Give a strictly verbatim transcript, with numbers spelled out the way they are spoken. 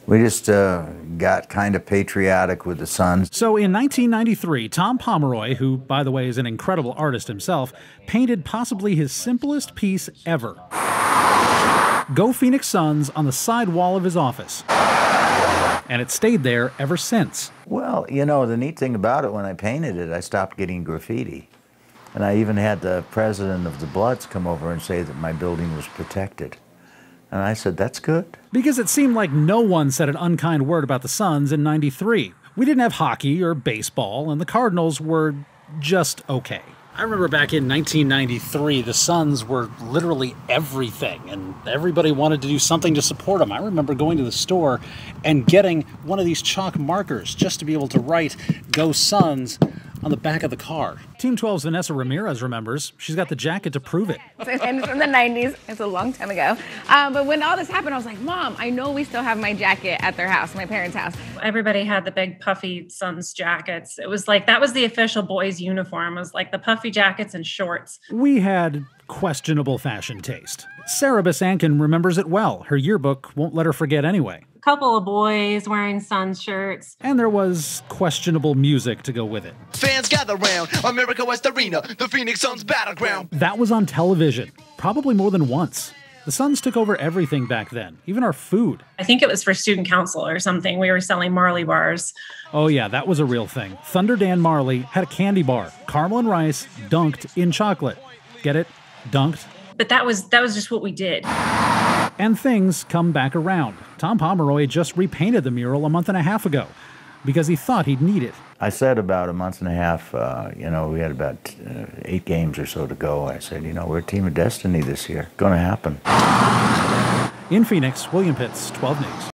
We just uh, got kind of patriotic with the Suns. So in nineteen ninety-three, Tom Pomeroy, who, by the way, is an incredible artist himself, painted possibly his simplest piece ever. Go Phoenix Suns on the side wall of his office. And it stayed there ever since. Well, you know, the neat thing about it, when I painted it, I stopped getting graffiti. And I even had the president of the Bloods come over and say that my building was protected. And I said, that's good. Because it seemed like no one said an unkind word about the Suns in ninety-three. We didn't have hockey or baseball, and the Cardinals were just okay. I remember back in nineteen ninety-three, the Suns were literally everything, and everybody wanted to do something to support them. I remember going to the store and getting one of these chalk markers just to be able to write Go Suns on the back of the car. Team twelve's Vanessa Ramirez remembers. She's got the jacket to prove it. And it's from the nineties. It's a long time ago. Um, but when all this happened, I was like, Mom, I know we still have my jacket at their house, my parents' house. Everybody had the big puffy Suns jackets. It was like, that was the official boys' uniform. It was like the puffy jackets and shorts. We had questionable fashion taste. Sarah Basankin remembers it well. Her yearbook won't let her forget anyway. A couple of boys wearing Suns shirts. And there was questionable music to go with it. Fans gather round America West Arena, the Phoenix Suns battleground. That was on television, probably more than once. The Suns took over everything back then, even our food. I think it was for student council or something. We were selling Marley bars. Oh yeah, that was a real thing. Thunder Dan Marley had a candy bar, caramel and rice, dunked in chocolate. Get it? Dunked. But that was that was just what we did. And things come back around. Tom Pomeroy just repainted the mural a month and a half ago because he thought he'd need it. I said about a month and a half, uh, you know, we had about uh, eight games or so to go. I said, you know, we're a team of destiny this year. Going to happen. In Phoenix, William Pitts, twelve News.